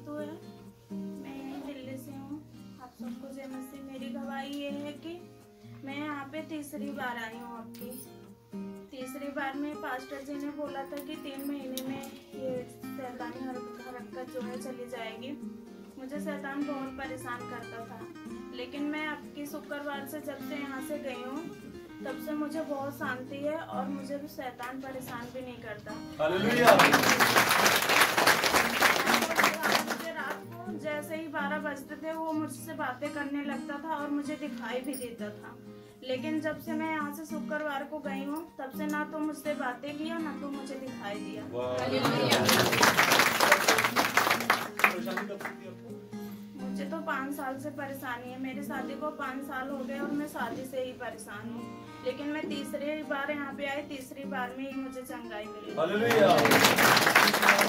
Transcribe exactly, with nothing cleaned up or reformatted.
नीतू है, मैं यहीं दिल्ली से हूँ। आप सबको जय मसीह। मेरी गवाही ये है कि मैं यहाँ पे तीसरी बार आई हूँ। आपकी तीसरी बार में पास्टर जी ने बोला था कि तीन महीने में ये शैतानी हरकत जो है चली जाएगी। मुझे शैतान बहुत परेशान करता था, लेकिन मैं आपकी शुक्रवार से जब से यहाँ से गई हूँ तब से मुझे बहुत शांति है और मुझे भी शैतान परेशान भी नहीं करता। हालेलुया। मुझे रात को जैसे ही बारह बजते थे वो मुझसे बातें करने लगता था और मुझे दिखाई भी देता था, लेकिन जब से मैं यहाँ से शुक्रवार को गई हूँ तब से ना तो मुझसे बातें किया ना तो मुझे दिखाई दिया। मुझे तो पाँच साल से परेशानी है। मेरी शादी को पाँच साल हो गए और मैं शादी से ही परेशान हूँ, लेकिन मैं तीसरी बार यहाँ पे आई, तीसरी बार में ही मुझे चंगाई मिली।